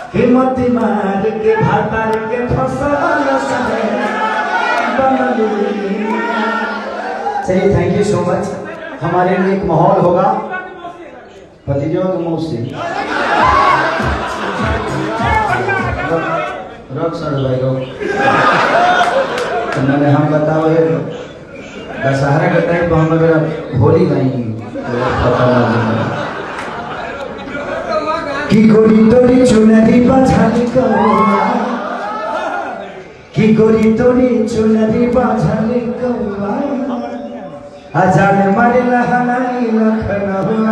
हिम्मत मार के भातार के फसल चलिए, थैंक यू सो मच। हमारे लिए एक माहौल होगा भतीजों के मुंह से रख सर भाई रोक। मैंने हम बताओ दशहरा के टाइम पर हम अगर होली गाएंगे कि गोरी तोरी चुनरी बाझाली कौआ, कि गोरी तोरी चुनरी बाझाली कौआ, आजान मारे लहनाई लखनऊआ,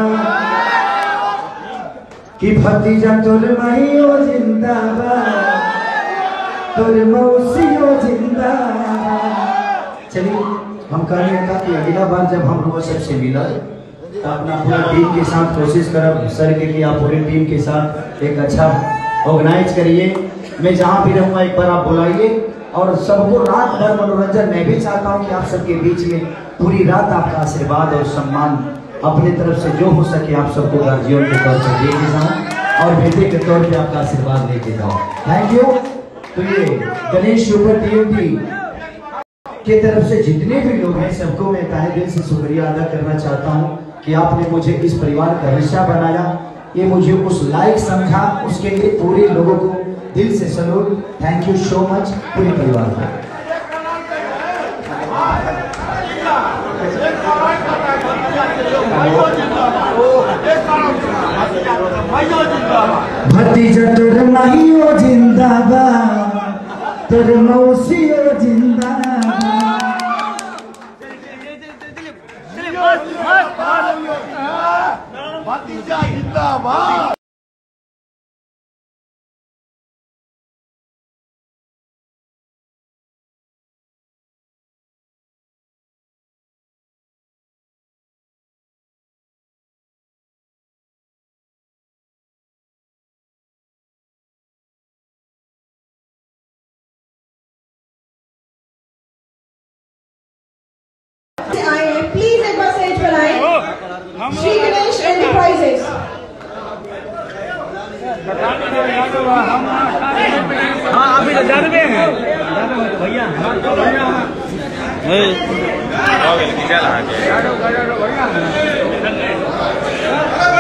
कि भतीजा तोर माहियो जिंदाबाद, तोर मौसियो जिंदाबाद। चलिए, हम कहेंगे कि अगला बार जब हम लोग सबसे मिला तो अपना पूरा टीम के साथ कोशिश करब सर के कि आप पूरी टीम के साथ एक अच्छा ऑर्गेनाइज करिए। मैं जहाँ भी रहूँगा एक बार आप बुलाइए और सबको रात भर मनोरंजन। मैं भी चाहता हूँ कि आप सबके बीच में पूरी रात आपका आशीर्वाद और सम्मान अपने तरफ से जो हो सके आप सबको गार्जियन के तौर पर देके जाऊँ और बेटे के तौर पे आपका आशीर्वाद लेके जाऊँ। Thank you. तो ये गणेश सुपर टीएमटी के तरफ से जितने भी लोग हैं सबको मैं तहे दिल से शुक्रिया अदा करना चाहता हूँ कि आपने मुझे इस परिवार का हिस्सा बनाया। ये मुझे उस लायक समझा, उसके लिए पूरे लोगों को दिल से salute. Thank you so much पूरे परिवार को। भतीजा तोर माहियो जिंदाबाद, तोर मौसियो जिंदाबाद। भतीजा जिंदाबाद। प्लीज एक बार स्टेज पर आए। श्री गणेश एंटरप्राइजेस। हाँ अभी तो जानवे हैं भैया। भैया